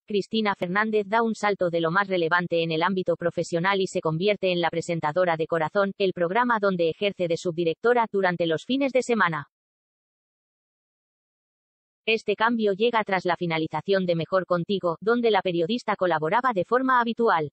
Cristina Fernández da un salto de lo más relevante en el ámbito profesional y se convierte en la presentadora de Corazón, el programa donde ejerce de subdirectora durante los fines de semana. Este cambio llega tras la finalización de Mejor Contigo, donde la periodista colaboraba de forma habitual.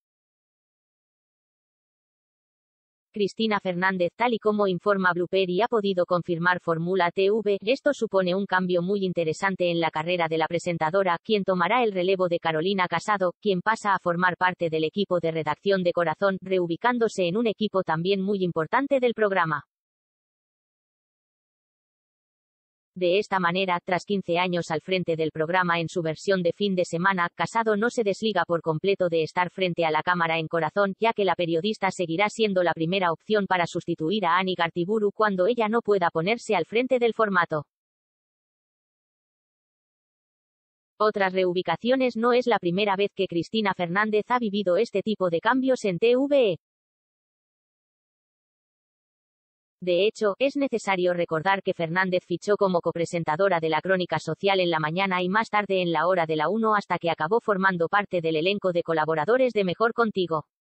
Cristina Fernández, tal y como informa Blueberry, ha podido confirmar Fórmula TV. Esto supone un cambio muy interesante en la carrera de la presentadora, quien tomará el relevo de Carolina Casado, quien pasa a formar parte del equipo de redacción de Corazón, reubicándose en un equipo también muy importante del programa. De esta manera, tras 15 años al frente del programa en su versión de fin de semana, Casado no se desliga por completo de estar frente a la cámara en Corazón, ya que la periodista seguirá siendo la primera opción para sustituir a Ani Gartiburu cuando ella no pueda ponerse al frente del formato. Otras reubicaciones. No es la primera vez que Cristina Fernández ha vivido este tipo de cambios en TVE. De hecho, es necesario recordar que Fernández fichó como copresentadora de la Crónica Social en la mañana y más tarde en la hora de la 1 hasta que acabó formando parte del elenco de colaboradores de Mejor Contigo.